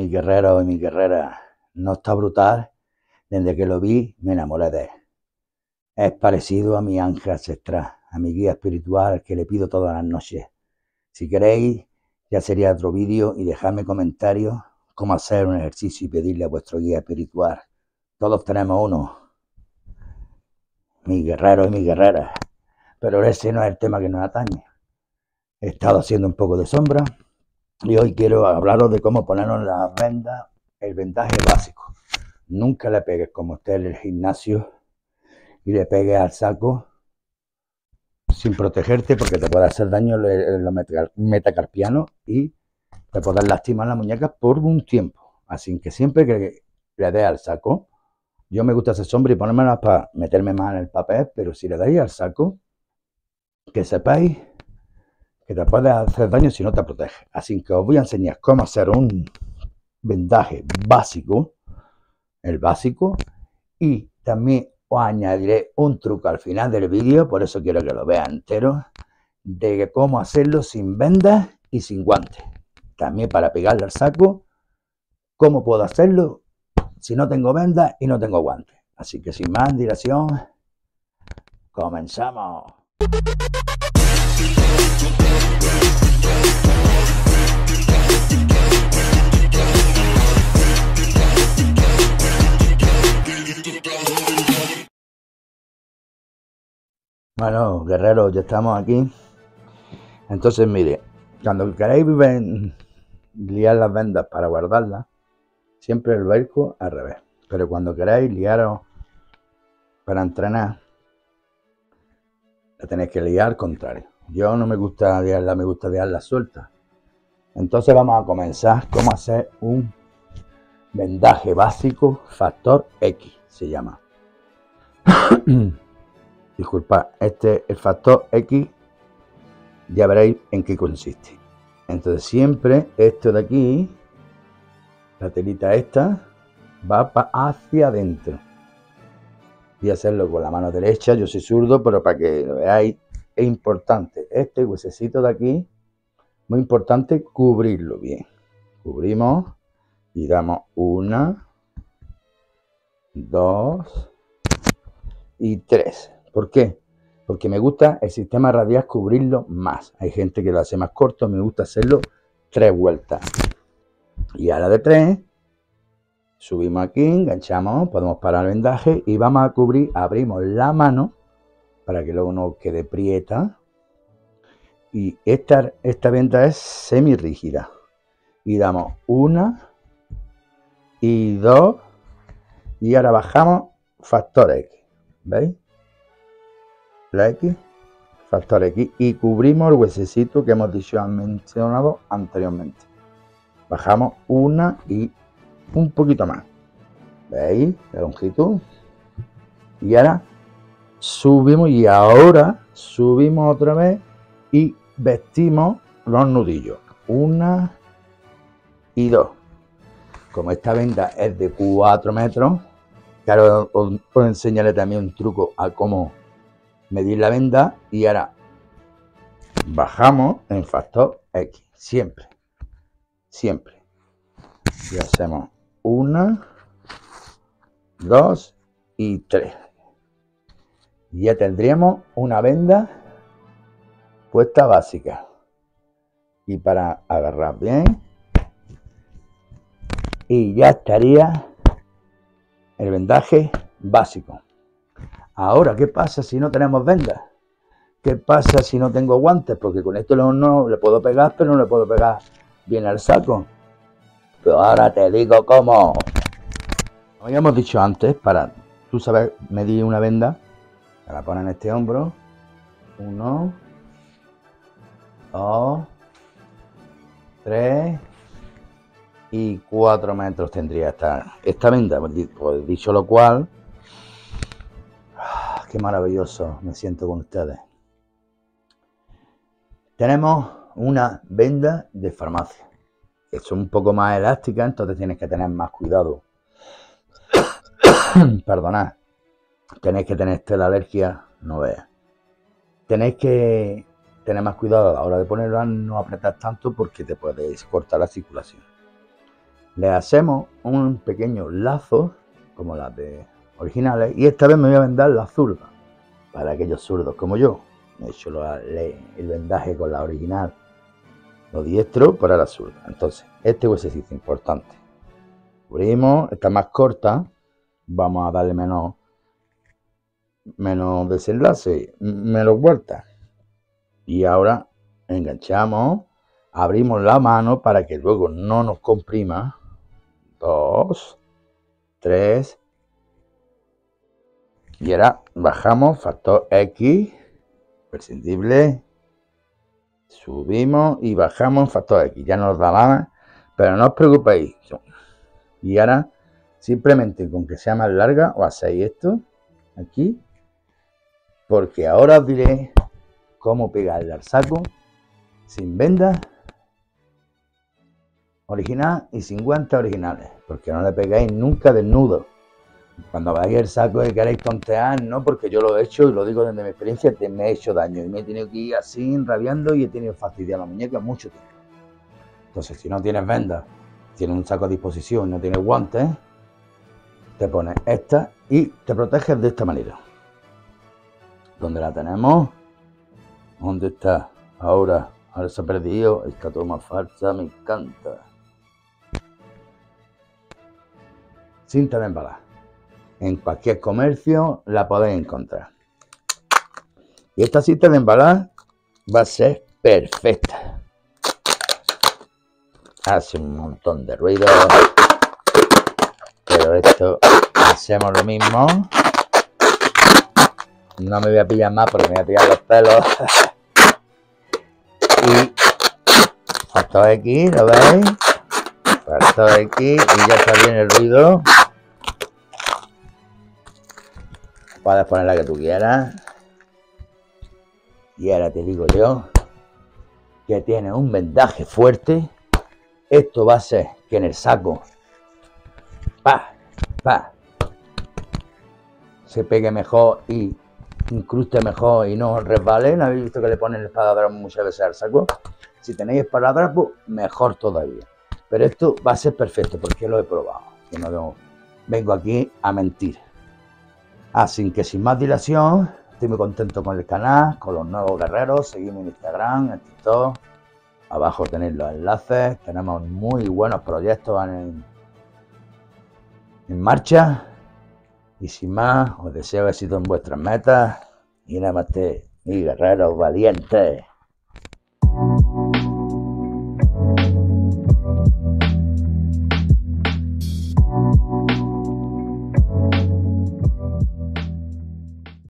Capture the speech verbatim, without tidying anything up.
mi guerrero y mi guerrera, no está brutal. Desde que lo vi, me enamoré de él. Es parecido a mi ángel ancestral, a mi guía espiritual que le pido todas las noches. Si queréis, ya sería otro vídeo y dejadme comentarios cómo hacer un ejercicio y pedirle a vuestro guía espiritual. Todos tenemos uno, mi guerrero y mi guerrera, pero ese no es el tema que nos atañe. He estado haciendo un poco de sombra y hoy quiero hablaros de cómo ponernos las vendas, el vendaje básico. Nunca le pegues como esté en el gimnasio y le pegues al saco sin protegerte porque te puede hacer daño en los metacarpianos y te pueden lastimar las muñecas por un tiempo. Así que siempre que le des al saco, yo me gusta hacer sombra y ponérmelas para meterme más en el papel, pero si le dais al saco, que sepáis que te puede hacer daño si no te protege. Así que os voy a enseñar cómo hacer un vendaje básico, el básico, y también os añadiré un truco al final del vídeo, por eso quiero que lo vean entero, de cómo hacerlo sin vendas y sin guantes. También para pegarle al saco, cómo puedo hacerlo si no tengo vendas y no tengo guantes. Así que sin más dilación, comenzamos. Bueno, guerreros, ya estamos aquí. Entonces, mire, cuando queráis liar las vendas para guardarlas, siempre el velcro al revés. Pero cuando queráis liaros para entrenar, la tenéis que liar al contrario. Yo no me gusta liarla, me gusta liarla suelta. Entonces vamos a comenzar cómo hacer un vendaje básico factor X, se llama. Disculpad, este el factor X, ya veréis en qué consiste. Entonces siempre esto de aquí, la telita esta, va hacia adentro. Voy a hacerlo con la mano derecha, yo soy zurdo, pero para que lo veáis, es importante. Este huesecito de aquí, muy importante cubrirlo bien. Cubrimos y damos una, dos y tres. ¿Por qué? Porque me gusta el sistema radial cubrirlo más. Hay gente que lo hace más corto, me gusta hacerlo tres vueltas. Y a la de tres, subimos aquí, enganchamos, podemos parar el vendaje y vamos a cubrir, abrimos la mano para que luego no quede prieta. Y esta, esta venda es semi rígida. Y damos una y dos y ahora bajamos factor X. ¿Veis? La X, factor X, y cubrimos el huesecito que hemos dicho, mencionado anteriormente. Bajamos una y un poquito más. ¿Veis? La longitud. Y ahora subimos y ahora subimos otra vez y vestimos los nudillos. Una y dos. Como esta venda es de cuatro metros, claro, os, os enseñaré también un truco a cómo medir la venda y ahora bajamos en factor X, siempre, siempre. Y hacemos una, dos y tres. Y ya tendríamos una venda puesta básica. Y para agarrar bien, y ya estaría el vendaje básico. Ahora, ¿qué pasa si no tenemos vendas? ¿Qué pasa si no tengo guantes? Porque con esto no, no le puedo pegar, pero no le puedo pegar bien al saco. Pero ahora te digo cómo. Como habíamos dicho antes, para tú saber medir una venda, la pones en este hombro. Uno, dos, tres y cuatro metros tendría esta, esta venda. Pues dicho lo cual, qué maravilloso me siento con ustedes. Tenemos una venda de farmacia. Es un poco más elástica, entonces tienes que tener más cuidado. Perdonad. Tenéis que tener esta la alergia, no veas. Tenéis que tener más cuidado a la hora de ponerla, no apretar tanto porque te puedes cortar la circulación. le hacemos un pequeño lazo, como las de originales, y esta vez me voy a vendar la zurda, para aquellos zurdos como yo. Me he hecho el vendaje con la original, lo diestro para la zurda. Entonces, este huesecito importante. Cubrimos, esta más corta, vamos a darle menos, menos desenlace, menos vueltas. Y ahora enganchamos, abrimos la mano para que luego no nos comprima. Dos, tres. Y ahora bajamos, factor X, prescindible. Subimos y bajamos factor X. Ya nos da más, pero no os preocupéis. Y ahora, simplemente con que sea más larga, os hacéis esto aquí. Porque ahora os diré cómo pegarle al saco sin vendas original y sin guantes originales. Porque no le pegáis nunca desnudo. Cuando veáis el saco y queréis tontear, no, porque yo lo he hecho y lo digo desde mi experiencia, te me he hecho daño y me he tenido que ir así rabiando y he tenido fastidiado la muñeca mucho tiempo. Entonces, si no tienes vendas, tienes un saco a disposición y no tienes guantes, te pones esta y te proteges de esta manera. ¿Dónde la tenemos? ¿Dónde está? Ahora, ahora se ha perdido. Esta toma falsa me encanta. Cinta de embalar. En cualquier comercio la podéis encontrar. Y esta cinta de embalar va a ser perfecta. Hace un montón de ruido. Pero esto hacemos lo mismo. No me voy a pillar más porque me voy a pillar los pelos. Y factor X, ¿lo veis? Factor X y ya está bien el ruido. Puedes poner la que tú quieras. Y ahora te digo yo que tiene un vendaje fuerte. Esto va a hacer que en el saco pa, pa, se pegue mejor y incruste mejor y no resbale. ¿No habéis visto que le ponen el esparadrapo muchas veces al saco? Si tenéis esparadrapo, mejor todavía. Pero esto va a ser perfecto porque lo he probado. Que no vengo aquí a mentir. Así que sin más dilación, estoy muy contento con el canal, con los nuevos guerreros. Seguidme en Instagram, en TikTok. Abajo tenéis los enlaces. Tenemos muy buenos proyectos en, en marcha. Y sin más, os deseo éxito en vuestras metas. Y nada más, mis guerreros valientes.